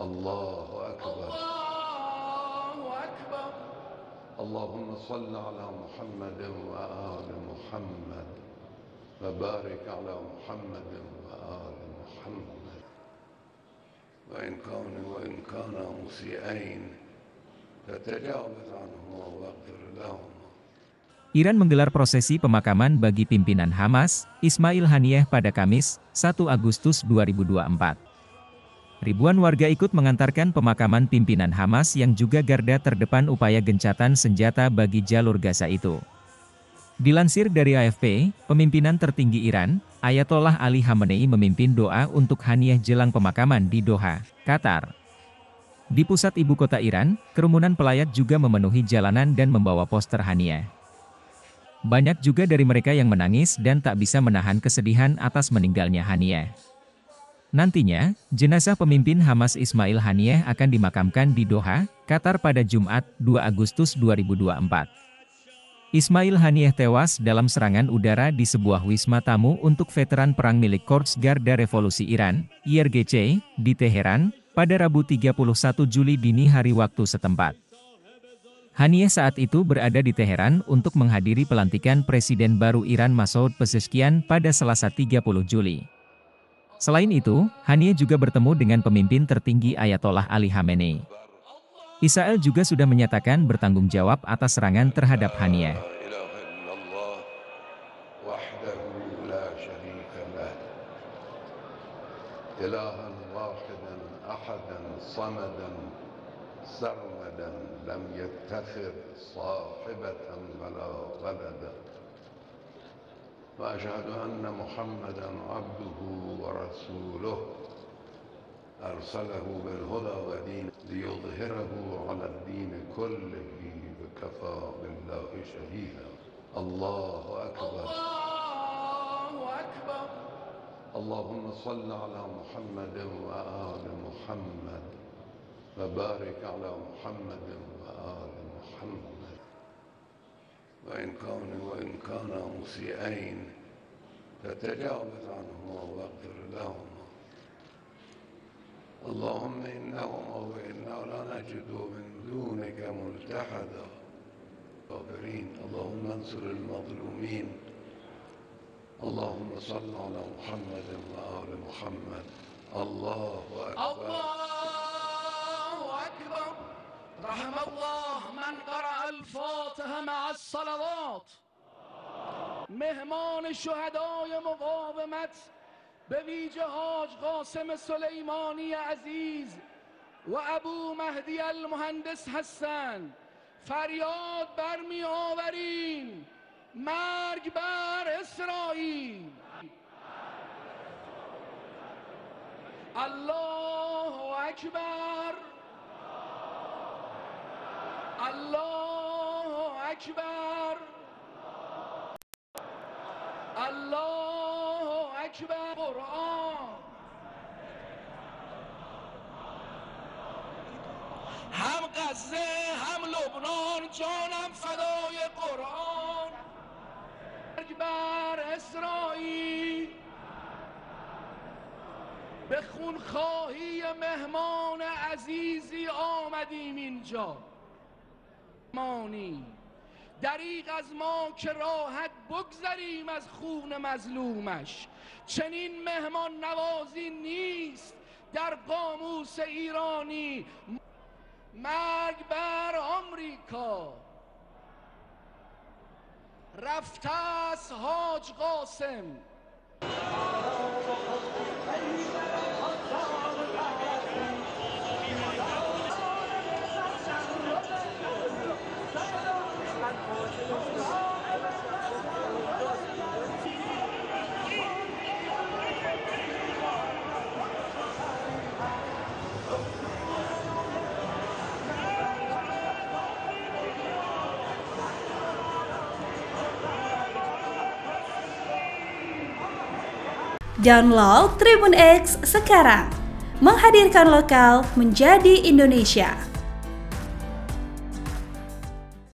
الله أكبر. الله أكبر. اللهم صل على محمد وآل محمد وبارك على محمد وآل محمد وإن كانا مسيئين فتجاوز عنهما واغفر لهما. Iran menggelar prosesi pemakaman bagi pimpinan Hamas, Ismail Haniyeh pada Kamis, 1 Agustus 2024. Ribuan warga ikut mengantarkan pemakaman pimpinan Hamas yang juga garda terdepan upaya gencatan senjata bagi jalur Gaza itu. Dilansir dari AFP, pemimpinan tertinggi Iran, Ayatollah Ali Khamenei memimpin doa untuk Haniyeh jelang pemakaman di Doha, Qatar. Di pusat ibu kota Iran, kerumunan pelayat juga memenuhi jalanan dan membawa poster Haniyeh. Banyak juga dari mereka yang menangis dan tak bisa menahan kesedihan atas meninggalnya Haniyeh. Nantinya, jenazah pemimpin Hamas Ismail Haniyeh akan dimakamkan di Doha, Qatar pada Jumat, 2 Agustus 2024. Ismail Haniyeh tewas dalam serangan udara di sebuah wisma tamu untuk veteran perang milik Korps Garda Revolusi Iran, IRGC, di Teheran, pada Rabu 31 Juli dini hari waktu setempat. Haniyeh saat itu berada di Teheran untuk menghadiri pelantikan Presiden baru Iran Masoud Pezeshkian pada Selasa 30 Juli. Selain itu, Haniyeh juga bertemu dengan pemimpin tertinggi Ayatollah Ali Khamenei. Israel juga sudah menyatakan bertanggung jawab atas serangan terhadap Haniyeh. وأشهد أن محمدًا عبده ورسوله أرسله بالهدى ودين ليظهره على الدين كله وكفى بالله شهيدا. الله أكبر. الله أكبر. اللهم صل على محمد وآل محمد وبارك على محمد وآل محمد وإن كانا مسيئين فتجاوز عنهما واغفر لهما. اللهم إنا لا نجد من دونك ملتحدا. اللهم انصر المظلومين. اللهم صل على محمد وآل محمد. الله أكبر. الله أكبر. رحم الله من قرأ الفاتحة مع الصلوات. مهمان شهدای مقاومت به ویژه حاج قاسم سلیمانی عزیز و ابو مهدی المهندس هستند. فریاد برمی آوریم مرگ بر اسرائیل. الله اکبر. الله اکبر. الله اکبر. قرآن هم غزه هم لبنان جانم فدای قرآن. مرگ بر اسرائیل. به خونخواهی مهمان عزیزی آمدیم اینجا. مانی دریغ از ما که راحت بگذریم از خون مظلومش. چنین مهمان نوازی نیست در قاموس ایرانی. مرگ بر آمریکا. رفته است حاج قاسم. Download Tribun X sekarang, menghadirkan lokal menjadi Indonesia.